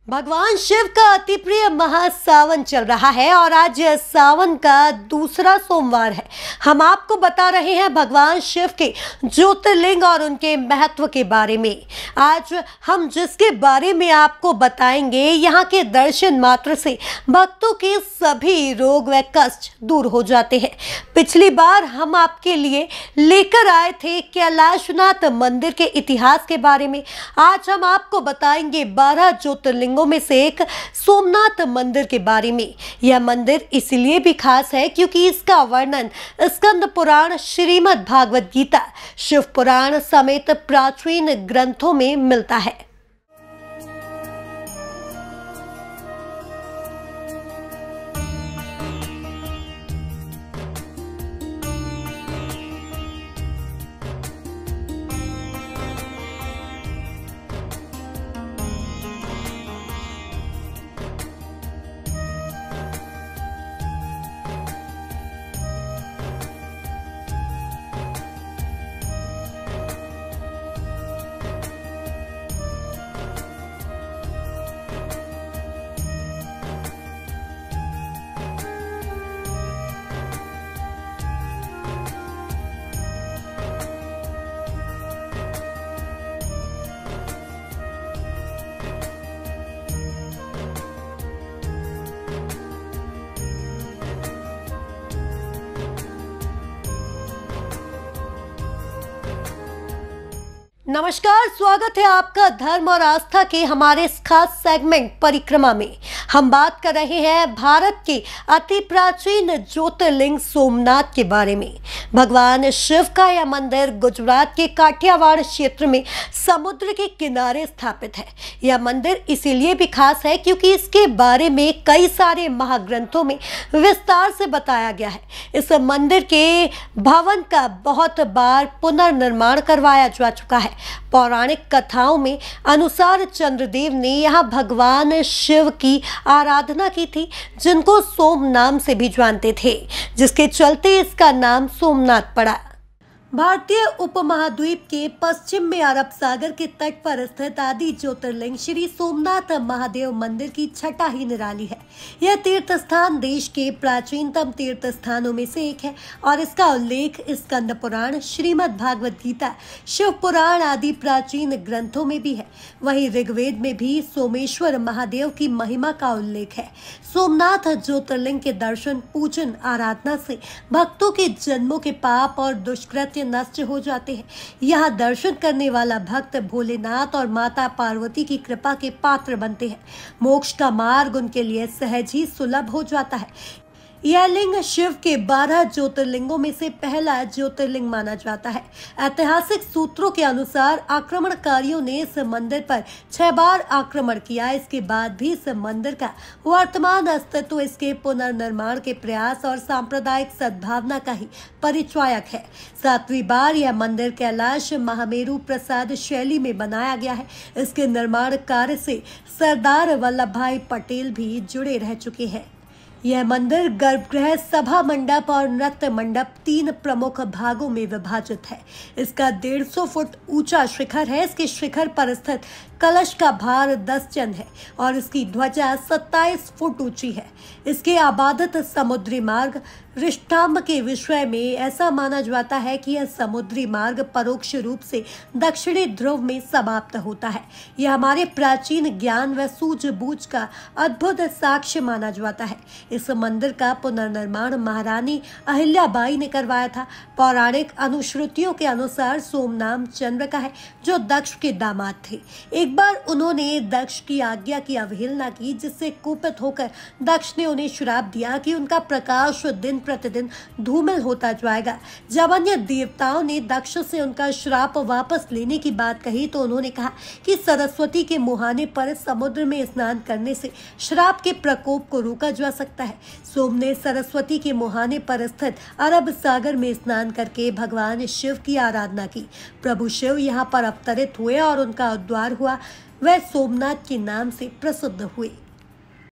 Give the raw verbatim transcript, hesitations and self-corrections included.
भगवान शिव का अति प्रिय महासावन चल रहा है और आज सावन का दूसरा सोमवार है। हम आपको बता रहे हैं भगवान शिव के ज्योतिर्लिंग और उनके महत्व के बारे में। आज हम जिसके बारे में आपको बताएंगे, यहाँ के दर्शन मात्र से भक्तों के सभी रोग व कष्ट दूर हो जाते हैं। पिछली बार हम आपके लिए लेकर आए थे कैलाशनाथ मंदिर के इतिहास के बारे में। आज हम आपको बताएंगे बारह ज्योतिर्लिंगों में से एक सोमनाथ मंदिर के बारे में। यह मंदिर इसलिए भी खास है क्योंकि इसका वर्णन स्कंद पुराण, श्रीमद् भागवत गीता, शिव पुराण समेत प्राचीन ग्रंथों में मिलता है। नमस्कार, स्वागत है आपका धर्म और आस्था के हमारे इस खास सेगमेंट परिक्रमा में। हम बात कर रहे हैं भारत के अति प्राचीन ज्योतिर्लिंग सोमनाथ के बारे में। भगवान शिव का यह मंदिर गुजरात के काठियावाड़ क्षेत्र में समुद्र के किनारे स्थापित है। यह मंदिर इसीलिए भी खास है क्योंकि इसके बारे में कई सारे महाग्रंथों में विस्तार से बताया गया है। इस मंदिर के भवन का बहुत बार पुनर्निर्माण करवाया जा चुका है। पौराणिक कथाओं में अनुसार चंद्रदेव ने यहाँ भगवान शिव की आराधना की थी, जिनको सोम नाम से भी जानते थे, जिसके चलते इसका नाम सोमनाथ पड़ा। भारतीय उपमहाद्वीप के पश्चिम में अरब सागर के तट पर स्थित आदि ज्योतिर्लिंग श्री सोमनाथ महादेव मंदिर की छठा ही निराली है। यह तीर्थ स्थान देश के प्राचीनतम तीर्थ स्थानों में से एक है और इसका उल्लेख स्कंद पुराण, श्रीमद् भागवत गीता, शिव पुराण आदि प्राचीन ग्रंथों में भी है। वहीं ऋग्वेद में भी सोमेश्वर महादेव की महिमा का उल्लेख है। सोमनाथ ज्योतिर्लिंग के दर्शन, पूजन, आराधना से भक्तों के जन्मों के पाप और दुष्कृत्य नष्ट हो जाते हैं। यहाँ दर्शन करने वाला भक्त भोलेनाथ और माता पार्वती की कृपा के पात्र बनते हैं। मोक्ष का मार्ग उनके लिए सहज ही सुलभ हो जाता है। यह लिंग शिव के बारह ज्योतिर्लिंगों में से पहला ज्योतिर्लिंग माना जाता है। ऐतिहासिक सूत्रों के अनुसार आक्रमणकारियों ने इस मंदिर पर छह बार आक्रमण किया। इसके बाद भी इस मंदिर का वर्तमान अस्तित्व इसके पुनर्निर्माण के प्रयास और सांप्रदायिक सद्भावना का ही परिचायक है। सातवीं बार यह मंदिर कैलाश महामेरु प्रसाद शैली में बनाया गया है। इसके निर्माण कार्य से सरदार वल्लभ भाई पटेल भी जुड़े रह चुके हैं। यह मंदिर गर्भगृह, सभा मंडप और नृत्य मंडप तीन प्रमुख भागों में विभाजित है। इसका डेढ़ सौ फुट ऊंचा शिखर है। इसके शिखर पर स्थित कलश का भार दस टन है और इसकी ध्वजा सत्ताईस फुट ऊंची है। इसके आबादित समुद्री मार्ग रिष्टाम्ब के विषय में ऐसा माना जाता है कि यह समुद्री मार्ग परोक्ष रूप से दक्षिणी ध्रुव में समाप्त होता है। यह हमारे प्राचीन ज्ञान व सूझबूझ का अद्भुत साक्ष्य माना जाता है। इस मंदिर का पुनर्निर्माण महारानी अहिल्याबाई ने करवाया था। पौराणिक अनुश्रुतियों के अनुसार सोम नाम चंद्र का है, जो दक्ष के दामाद थे। एक बार उन्होंने दक्ष की आज्ञा की अवहेलना की, जिससे कुपित होकर दक्ष ने उन्हें श्राप दिया कि उनका प्रकाश दिन प्रतिदिन धूमिल होता जाएगा। जब अन्य देवताओं ने दक्ष से उनका श्राप वापस लेने की बात कही तो उन्होंने कहा कि सरस्वती के मुहाने पर समुद्र में स्नान करने से श्राप के प्रकोप को रोका जा सकता है। सोम ने सरस्वती के मुहाने पर स्थित अरब सागर में स्नान करके भगवान शिव की आराधना की। प्रभु शिव यहाँ पर अवतरित हुए और उनका उद्धार हुआ। वह सोमनाथ के नाम से प्रसिद्ध हुए।